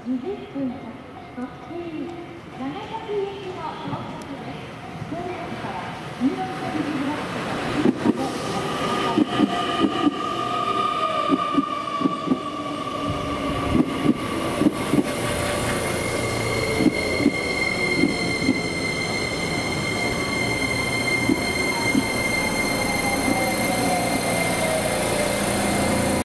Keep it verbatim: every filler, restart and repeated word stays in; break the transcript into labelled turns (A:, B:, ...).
A: にじゅっぷん先、特急長崎行きの到着です。本駅から黄色い扉が開きます。